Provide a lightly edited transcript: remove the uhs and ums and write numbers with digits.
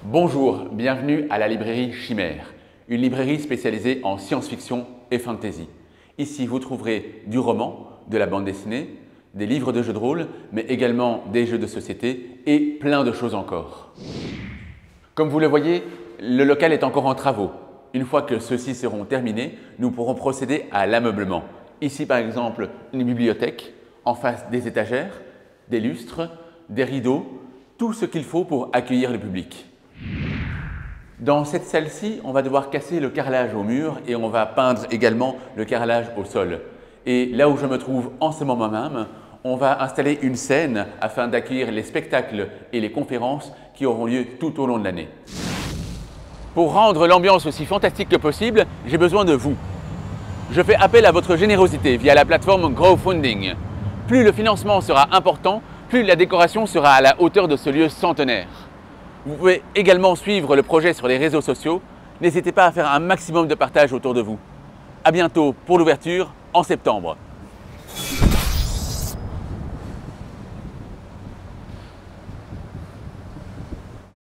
Bonjour, bienvenue à la librairie Chimère, une librairie spécialisée en science-fiction et fantasy. Ici, vous trouverez du roman, de la bande dessinée, des livres de jeux de rôle, mais également des jeux de société et plein de choses encore. Comme vous le voyez, le local est encore en travaux. Une fois que ceux-ci seront terminés, nous pourrons procéder à l'ameublement. Ici, par exemple, une bibliothèque, en face des étagères, des lustres, des rideaux, tout ce qu'il faut pour accueillir le public. Dans cette salle-ci, on va devoir casser le carrelage au mur et on va peindre également le carrelage au sol. Et là où je me trouve en ce moment même, on va installer une scène afin d'accueillir les spectacles et les conférences qui auront lieu tout au long de l'année. Pour rendre l'ambiance aussi fantastique que possible, j'ai besoin de vous. Je fais appel à votre générosité via la plateforme Crowdfunding. Plus le financement sera important, plus la décoration sera à la hauteur de ce lieu centenaire. Vous pouvez également suivre le projet sur les réseaux sociaux. N'hésitez pas à faire un maximum de partage autour de vous. À bientôt pour l'ouverture en septembre.